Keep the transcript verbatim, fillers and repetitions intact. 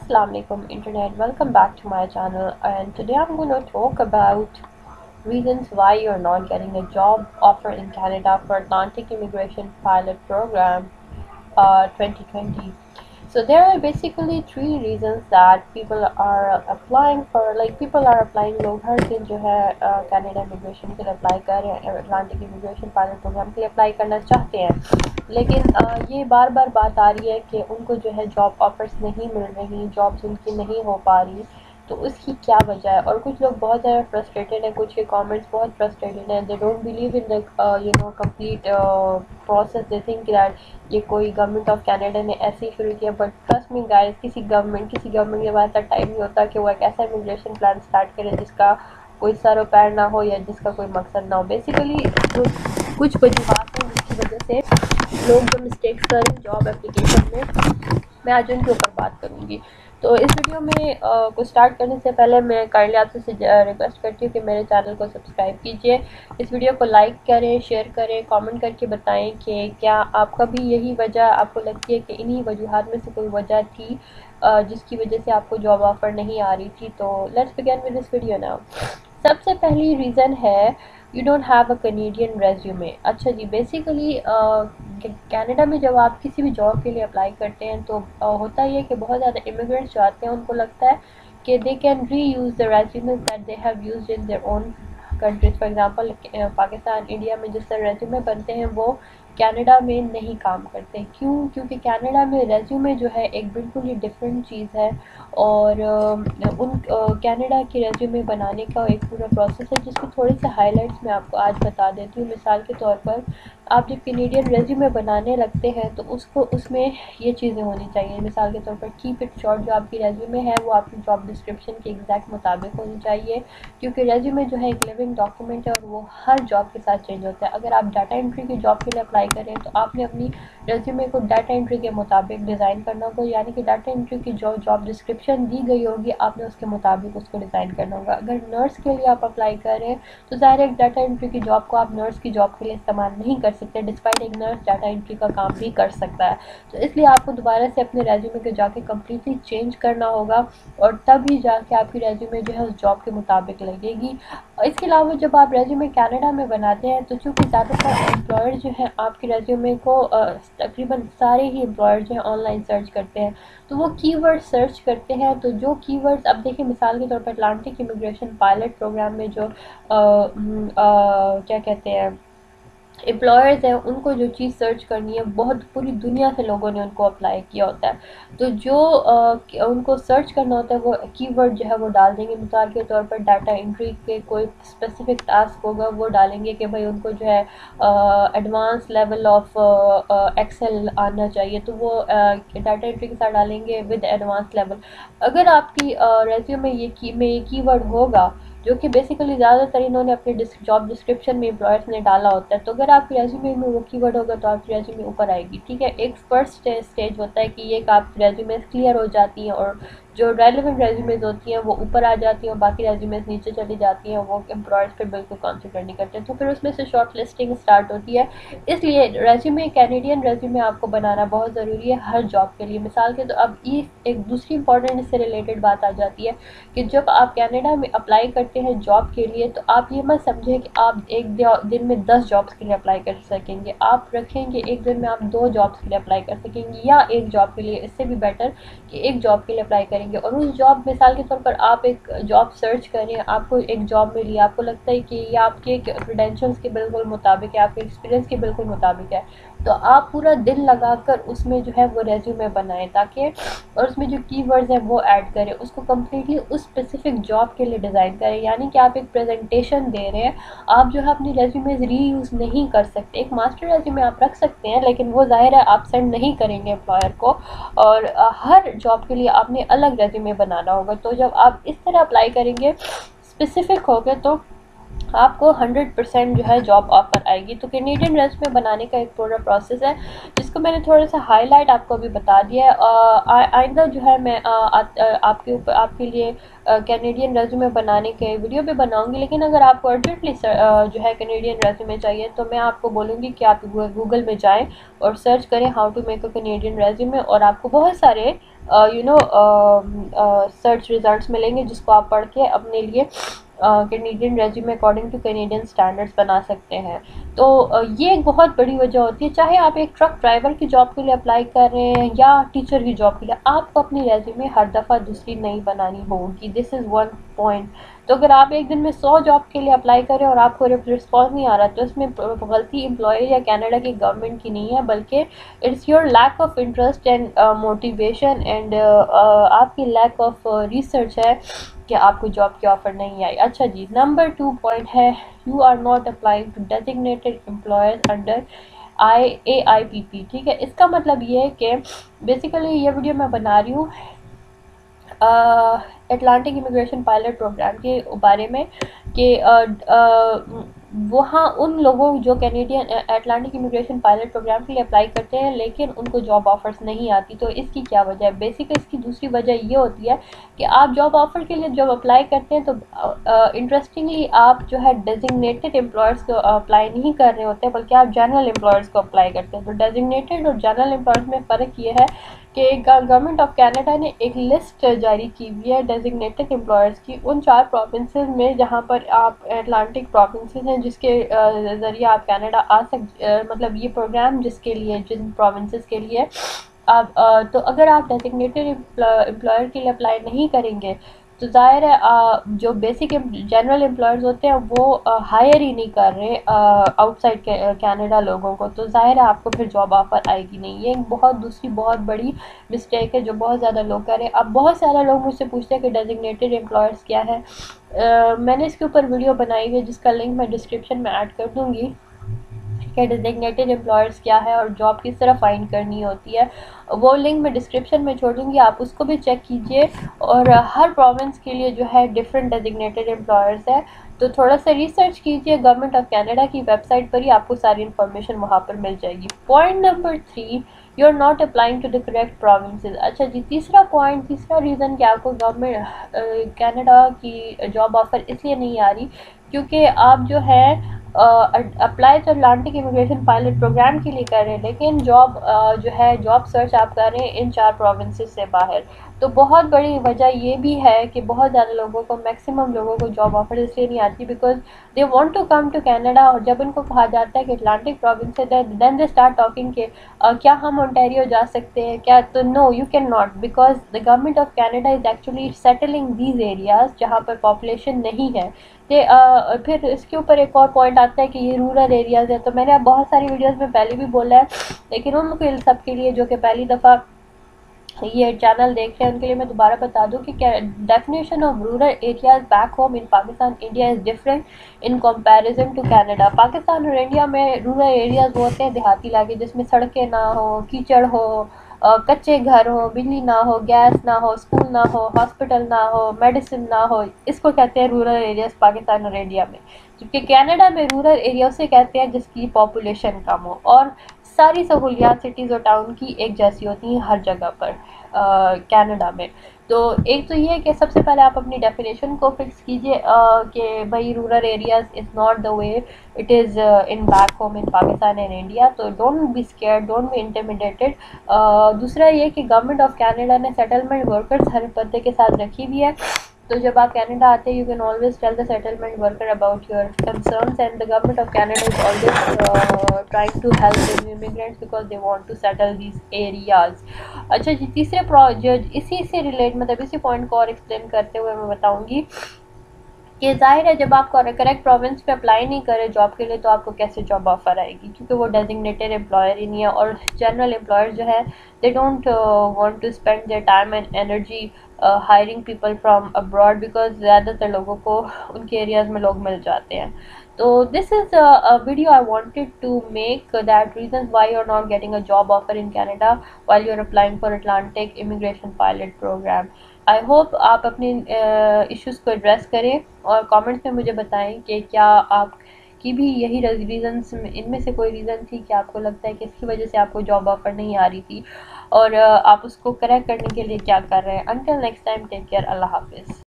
Assalamu alaikum internet, welcome back to my channel, and today I'm going to talk about reasons why you're not getting a job offer in Canada for Atlantic Immigration Pilot Program uh, twenty twenty. So there are basically three reasons that people are applying for, like people are applying, लोग हर दिन जो है Canada immigration के लिए apply कर रहे हैं, Atlantic immigration pilot programme के लिए अप्लाई करना चाहते हैं, लेकिन uh, ये बार बार बात आ रही है कि उनको जो है जॉब ऑफर्स नहीं मिल रही, जॉब्स उनकी नहीं हो पा रही, तो उसकी क्या वजह है। और कुछ लोग बहुत ज़्यादा फ्रस्ट्रेटेड हैं, कुछ के कमेंट्स बहुत फ्रस्ट्रेटेड हैं, they don't believe in the you know complete process, they think that ये कोई गवर्नमेंट ऑफ कनाडा ने ऐसे ही शुरू किया। बट ट्रस्ट मी गाइस, किसी गवर्नमेंट किसी गवर्नमेंट के पास टाइम नहीं होता कि वो एक ऐसा इमिग्रेशन प्लान स्टार्ट करे जिसका कोई सर पैर ना हो या जिसका कोई मकसद ना हो। बेसिकली कुछ वजूहत हैं जिसकी वजह से लोग जो मिस्टेक्स करें जॉब एप्लीकेशन में, मैं आज उनके ऊपर बात करूँगी। तो इस वीडियो में uh, को स्टार्ट करने से पहले मैं काइंडली आपसे रिक्वेस्ट करती हूँ कि मेरे चैनल को सब्सक्राइब कीजिए, इस वीडियो को लाइक करें, शेयर करें, कमेंट करके बताएं कि क्या आपका भी यही वजह आपको लगती है कि इन्हीं वजूहात में से कोई वजह थी uh, जिसकी वजह से आपको जॉब ऑफ़र नहीं आ रही थी। तो let's begin with this video now. सबसे पहली रीज़न है you don't have a Canadian resume. अच्छा जी, बेसिकली कनाडा में जब आप किसी भी जॉब के लिए अप्लाई करते हैं तो uh, होता ही है कि बहुत ज़्यादा इमिग्रेंट्स जो आते हैं उनको लगता है कि they can reuse the resume that they have used in their own countries. For example Pakistan, India में जिस तरह रेज्यूमे बनते हैं वो कनाडा में नहीं काम करते। क्यों? क्योंकि कनाडा में रेज्यूमे जो है एक बिल्कुल ही डिफरेंट चीज़ है, और उन कनाडा की रेज्यूमे बनाने का एक पूरा प्रोसेस है जिसके थोड़े से हाइलाइट्स मैं आपको आज बता देती हूँ। मिसाल के तौर पर आप जब कैनेडियन रेज्यूमे बनाने लगते हैं तो उसको उसमें ये चीज़ें होनी चाहिए। मिसाल के तौर पर कीप इट शॉर्ट, जो आपकी रेज्यूमे है वो आपकी जॉब डिस्क्रिप्शन के एग्जैक्ट मुताबिक होनी चाहिए, क्योंकि रेज्यूमे जो है एक लिविंग डॉक्यूमेंट है और वो हर जॉब के साथ चेंज होता है। अगर आप डाटा एंट्री की जॉब के लिए अप्लाई करें तो आपने अपनी रेज्यूमे को डाटा एंट्री के मुताबिक डिज़ाइन करना होगा, यानी कि डाटा एंट्री की जो जॉब डिस्क्रिप्शन दी गई होगी आपने उसके मुताबिक उसको डिज़ाइन करना होगा। अगर नर्स के लिए आप अप्लाई कर रहे हैं तो ज़ाहिर एक डाटा एंट्री की जॉब को आप नर्स की जॉब के लिए इस्तेमाल नहीं कर सकते, डिस्पाइट एक नर्स डाटा एंट्री का काम भी कर सकता है। तो इसलिए आपको दोबारा से अपने रेज्यूमे को जाके कम्प्लीटली चेंज करना होगा और तभी जाके आपकी रेज्यूमे जो है उस जॉब के मुताबिक लगेगी। इसके अलावा जब आप रेज्यूमे कनाडा में बनाते हैं तो चूँकि ज़्यादातर एम्प्लॉयर जो हैं आपके रेज्यूमे को तकरीबन सारे ही एम्प्लॉयर जो हैं ऑनलाइन सर्च करते हैं, तो वो कीवर्ड सर्च करते हैं। तो जो कीवर्ड्स अब देखिए, मिसाल के तौर पर अटलांटिक इमिग्रेशन पायलट प्रोग्राम में जो आ, आ, क्या कहते हैं एम्प्लॉयर्स हैं उनको जो चीज़ सर्च करनी है, बहुत पूरी दुनिया से लोगों ने उनको अप्लाई किया होता है, तो जो आ, उनको सर्च करना होता है वो कीवर्ड जो है वो डाल देंगे। मिसाल के तौर पर डाटा एंट्री के कोई स्पेसिफिक टास्क होगा वो डालेंगे कि भाई उनको जो है एडवांस लेवल ऑफ एक्सेल आना चाहिए, तो वो डाटा एंट्री के साथ डालेंगे विद एडवांस लेवल। अगर आपकी रेज्यूमे में ये की में ये कीवर्ड होगा जो कि बेसिकली ज़्यादातर इन्होंने अपने जॉब डिस्क्रिप्शन में एम्प्लॉयर्स ने डाला होता है, तो अगर आपकी रेज्यूमे में वो कीवर्ड होगा तो आपकी रेज्यूमे ऊपर आएगी। ठीक है, एक फर्स्ट स्टेज होता है कि ये कि आपकी रेज्यूमे क्लियर हो जाती हैं और जो रेलेवेंट रेज्यूमेज होती हैं वो ऊपर आ जाती हैं और बाकी रेज्यूमेज नीचे चली जाती हैं, वो एम्प्लॉयर्स पर बिल्कुल कंसिडर नहीं करते, तो फिर उसमें से शॉर्ट लिस्टिंग स्टार्ट होती है। इसलिए रेज्यूमे कैनेडियन रेज्यूमे आपको बनाना बहुत ज़रूरी है हर जॉब के लिए। मिसाल के तो अब ये एक दूसरी इंपॉर्टेंट इससे रिलेटेड बात आ जाती है कि जब आप कनाडा में अप्लाई करते हैं जॉब के लिए तो आप ये मत समझें कि आप एक दिन में दस जॉब्स के लिए अप्लाई कर सकेंगे। आप रखेंगे एक दिन में आप दो जॉब्स के लिए अप्लाई कर सकेंगे, या एक जॉब के लिए, इससे भी बेटर कि एक जॉब के लिए अप्लाई करेंगे। और उस जॉब, मिसाल के तौर पर आप एक जॉब सर्च करें, आपको एक जॉब मिली, आपको लगता है कि ये आपके क्रेडेंशियल्स के बिल्कुल मुताबिक है, आपके एक्सपीरियंस के बिल्कुल मुताबिक है, तो आप पूरा दिन लगाकर उसमें जो है वो रेज्यूमे बनाएं ताकि, और उसमें जो कीवर्ड्स हैं वो ऐड करें, उसको कम्प्लीटली उस स्पेसिफिक जॉब के लिए डिज़ाइन करें। यानी कि आप एक प्रेजेंटेशन दे रहे हैं, आप जो है अपनी रेज्यूमेज री यूज़ नहीं कर सकते। एक मास्टर रेज्यूमे आप रख सकते हैं लेकिन वो ज़ाहिर है आप सेंड नहीं करेंगे एम्प्लॉयर को, और हर जॉब के लिए आपने अलग रेज्यूमे बनाना होगा। तो जब आप इस तरह अप्लाई करेंगे स्पेसिफिक हो गए तो آپ کو ہنڈریڈ پرسینٹ جو ہے جاب آفر آئے گی. تو کینیڈین ریزیومے بنانے کا ایک پورا پروسیس ہے جس کو میں نے تھوڑا سا ہائی لائٹ آپ کو ابھی بتا دیا ہے. آ، آئندہ جو ہے میں آ، آ- آپ کے اوپر آپ کے لیے کینیڈین ریزیومے بنانے کے ویڈیو بھی بناؤں گی. لیکن اگر آپ کو ارجنٹلی جو ہے کینیڈین ریزیومے چاہیے تو میں آپ کو بولوں گی کہ آپ گوگل میں جائیں اور سرچ کریں how to make a Canadian resume, اور آپ کو بہت سارے یو نو سرچ ریزلٹس ملیں گے جس کو آپ پڑھ کے اپنے لیے Canadian resume according to Canadian standards بنا سکتے ہیں. تو uh, یہ ایک بہت بڑی وجہ ہوتی ہے, چاہے آپ ایک ٹرک ڈرائیور کی جاب کے لیے اپلائی کر رہے ہیں یا ٹیچر کی جاب کے لیے, آپ کو اپنی ریزیومے ہر دفعہ دوسری نہیں بنانی ہوگی. This is one point. تو اگر آپ ایک دن میں سو جاب کے لیے اپلائی کریں اور آپ کو رسپانس نہیں آ رہا تو اس میں غلطی امپلائی یا کینیڈا کی گورنمنٹ کی نہیں ہے, بلکہ it's your lack of interest and motivation and آپ کی لیک آف ریسرچ ہے کہ آپ کو جاب کی آفر نہیں آئی. اچھا جی, نمبر ٹو پوائنٹ ہے you are not applying to designated employers under I A I P P. ٹھیک ہے, اس کا مطلب یہ ہے کہ بیسیکلی یہ ویڈیو میں بنا رہی ہوں اٹلانٹک امیگریشن پائلٹ پروگرام کے بارے میں کہ وہاں ان لوگوں جو Canadian Atlantic immigration pilot program کے لیے اپلائی کرتے ہیں لیکن ان کو جاب آفرز نہیں آتی. تو اس کی کیا وجہ ہے؟ بیسک اس کی دوسری وجہ یہ ہوتی ہے کہ آپ جاب آفر کے لیے جب اپلائی کرتے ہیں تو انٹرسٹنگلی آپ جو ہے ڈیزگنیٹڈ امپلائرس کو اپلائی نہیں کر رہے ہوتے بلکہ آپ جنرل امپلائرس کو اپلائی کرتے ہیں. تو ڈیزگنیٹڈ اور جنرل امپلائرس میں فرق یہ ہے کہ گورنمنٹ آف کینیڈا نے ایک لسٹ جاری کی ہوئی ہے ڈیزگنیٹڈ امپلائرس کی ان چار پروونسز میں جہاں پر آپ اٹلانٹک پروونسز ہیں جس کے ذریعے آپ کینیڈا آ سک, مطلب یہ پروگرام جس کے لیے جن پروونسز کے لیے آپ, تو اگر آپ ڈیزگنیٹڈ امپلائر کے لیے اپلائی نہیں کریں گے تو ظاہر ہے جو بیسک جنرل امپلائرز ہوتے ہیں وہ ہائر ہی نہیں کر رہے آؤٹ سائڈ کینیڈا لوگوں کو, تو ظاہر ہے آپ کو پھر جاب آفر آئے گی نہیں. یہ بہت دوسری بہت بڑی مسٹیک ہے جو بہت زیادہ لوگ کر رہے ہیں. اب بہت سارے لوگ مجھ سے پوچھتے ہیں کہ ڈیزگنیٹڈ امپلائرز کیا ہے. میں نے اس کے اوپر ویڈیو بنائی ہوئی ہے جس کا لنک میں ڈسکرپشن میں ایڈ کر دوں گی کہ ڈیزگنیٹڈ امپلائرز کیا ہے اور جاب کس طرح فائنڈ کرنی ہوتی ہے. وہ لنک میں ڈسکرپشن میں چھوڑ دوں گی, آپ اس کو بھی چیک کیجئے. اور ہر پروونس کے لیے جو ہے ڈفرینٹ ڈیزگنیٹڈ امپلائرز ہے, تو تھوڑا سا ریسرچ کیجئے. گورنمنٹ آف کینیڈا کی ویب سائٹ پر ہی آپ کو ساری انفارمیشن وہاں پر مل جائے گی. Point number three, you are not applying to the correct provinces. اچھا جی, تیسرا پوائنٹ, تیسرا ریزن کہ آپ کو گورنمنٹ کینیڈا کی جاب آفر اس لیے نہیں آ رہی کیونکہ آپ جو ہے اپلائی تو اٹلانٹک امیگریشن پائلٹ پروگرام کے لیے کر رہے ہیں لیکن جاب جو ہے جاب سرچ آپ کر رہے ہیں ان چار پروونسز سے باہر. تو بہت بڑی وجہ یہ بھی ہے کہ بہت زیادہ لوگوں کو, میکسیمم لوگوں کو جاب آفر اس لیے نہیں آتی because they want to come to Canada, اور جب ان کو کہا جاتا ہے کہ اٹلانٹک پروونس سے دین دے اسٹارٹ ٹاکنگ کہ کیا ہم اونٹیریو جا سکتے ہیں کیا, تو no you can not because the government of Canada is actually settling these areas جہاں پر پاپولیشن نہیں ہے. پھر اس کے اوپر ایک اور پوائنٹ آتا ہے کہ یہ رورل ایریاز ہے. تو میں نے اب بہت ساری ویڈیوز میں پہلے بھی بولا ہے لیکن ان کے سب کے لیے جو کہ پہلی دفعہ یہ چینل دیکھ رہے ہیں ان کے لیے میں دوبارہ بتا دوں کہ definition of rural areas back home in Pakistan India is different in comparison to Canada. Pakistan اور انڈیا میں رورل ایریاز وہ ہوتے ہیں دیہاتی علاقے جس میں سڑکیں نہ ہو, کیچڑ ہو, کچے گھر ہو, بجلی نہ ہو, گیس نہ ہو, اسکول نہ ہو, ہاسپٹل نہ ہو, میڈیسن نہ ہو, اس کو کہتے ہیں رورل ایریاز پاکستان اور انڈیا میں. جبکہ کینیڈا میں رورل ایریا اسے کہتے ہیں جس کی پاپولیشن کم ہو اور ساری سہولیات سٹیز اور ٹاؤن کی ایک جیسی ہوتی ہیں ہر جگہ پر کینیڈا میں. تو ایک تو یہ ہے کہ سب سے پہلے آپ اپنی ڈیفینیشن کو فکس کیجئے کہ بھائی rural areas is not the way it is in back home in Pakistan and India. تو don't be scared, don't be intimidated. دوسرا یہ کہ گورنمنٹ آف کینیڈا نے سیٹلمنٹ ورکرز ہر پتے کے ساتھ رکھی ہوئی ہے. تو جب آپ کینیڈا آتے ہیں you can always tell the settlement worker about your concerns and the government of Canada is always trying to help the immigrants because they want to settle these areas. اچھا جی, تیسرے پروجیکٹ اسی سے relate مطلب اسی point کو اور explain کرتے ہوئے میں بتاؤں گی کہ ظاہر ہے جب آپ کریکٹ پروونس پہ اپلائی نہیں کرے جاب کے لیے تو آپ کو کیسے جاب آفر آئے گی کیونکہ وہ ڈیزگنیٹڈ امپلائر ہی نہیں ہے. اور جنرل امپلائر جو ہے they don't want to spend their time and energy hiring people from abroad because زیادہ تر لوگوں کو ان کے ایریاز میں لوگ مل جاتے ہیں. تو this is a video I wanted to make that reasons why you're not getting a job offer in Canada while you're applying for Atlantic immigration pilot program. I hope آپ اپنے ایشوز کو address کریں اور comments میں مجھے بتائیں کہ کیا آپ کی بھی یہی ریزنس، ان میں سے کوئی ریزن تھی کہ آپ کو لگتا ہے کہ اس کی وجہ سے آپ کو جاب آفر نہیں آ رہی تھی، اور آپ اس کو کریکٹ کرنے کے لیے کیا کر رہے ہیں. Until next time, take care, اللہ حافظ.